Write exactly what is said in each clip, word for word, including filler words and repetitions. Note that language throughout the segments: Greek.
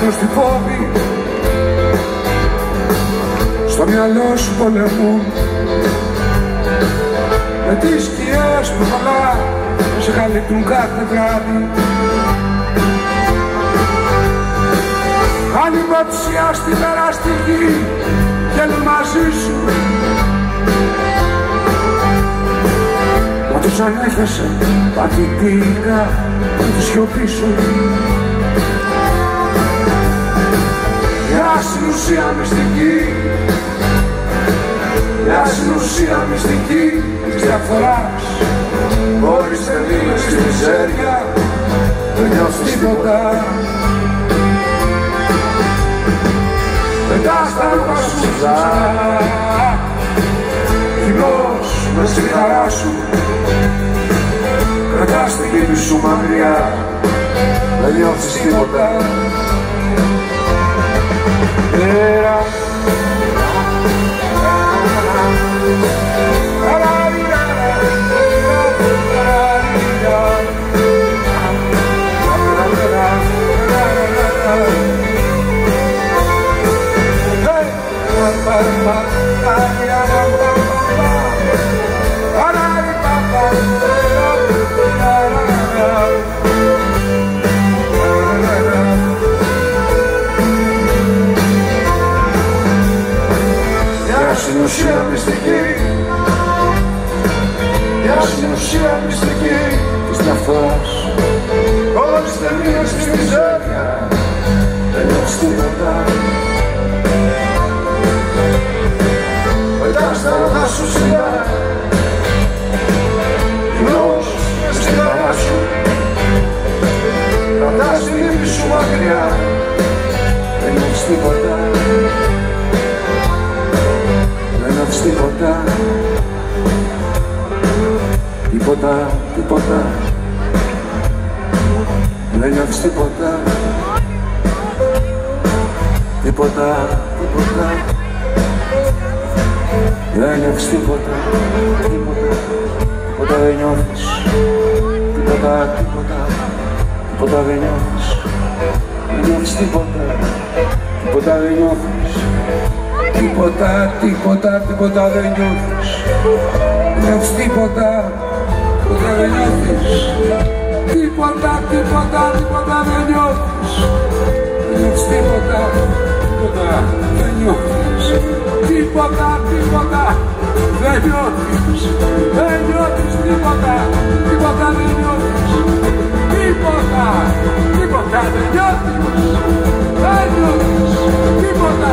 άγνωστοι φόβοι στο μυαλό σου πολεμούν, με τις σκιές που χαλά σε καλύπτουν κάθε βράδυ. Αν υποψιά στη περαστική γελούν μαζί σου, μα τους ανέφεσε παθητικά με τη σιωπή σου. Μια συνουσία μυστική, μια συνουσία μυστική της διαφοράς, χωρίς τελείως στη μιζέρια δεν νιώθεις τίποτα. Πετάς τα ρούχα σου ψηλά, κοινός μες στη χαρά σου, κρατάς τη λύπη σου μακριά, δεν νιώθεις τίποτα. Πέρα συνουσία μυστική, μια συνουσία μυστική της ναυτάς, χωρίς τελείως στη μιζέρια δεν νιώθεις τίποτα. Πετάς τα ρούχα σου ψηλά, κοινός μες στη χαρά σου, κρατάς τη λύπη σου μακριά, δεν νιώθεις τίποτα. Δεν νιώθεις τίποτα, τίποτα, τίποτα. Δεν νιώθεις τίποτα, τίποτα, τίποτα. Δεν νιώθεις τίποτα, τίποτα, τίποτα δεν νιώθεις. Τίποτα, τίποτα, τίποτα δεν νιώθεις. Δεν νιώθεις τίποτα, τίποτα δεν νιώθεις. Τίποτα, τίποτα, τίποτα δεν νιώθεις. Δεν νιώθεις τίποτα, τίποτα δεν νιώθεις. Τίποτα, τίποτα, τίποτα δεν νιώθεις. Δεν νιώθεις τίποτα, τίποτα δεν νιώθεις. Τίποτα, τίποτα δεν νιώθεις. Δεν νιώθεις τίποτα, τίποτα δεν νιώθεις. Τίποτα, τίποτα δεν νιώθεις. Δεν νιώθεις τίποτα,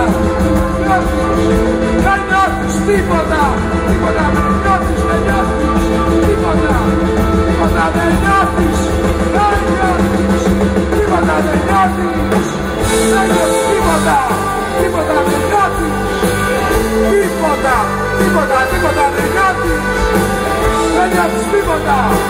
δεν νιώθεις τίποτα, τίποτα δεν νιώθεις, δεν νιώθεις τίποτα, τίποτα δεν νιώθεις, δεν νιώθεις, τίποτα δεν νιώθεις, δεν νιώθεις τίποτα, τίποτα δεν νιώθεις, τίποτα, τίποτα, τίποτα δεν νιώθεις, δεν νιώθεις τίποτα.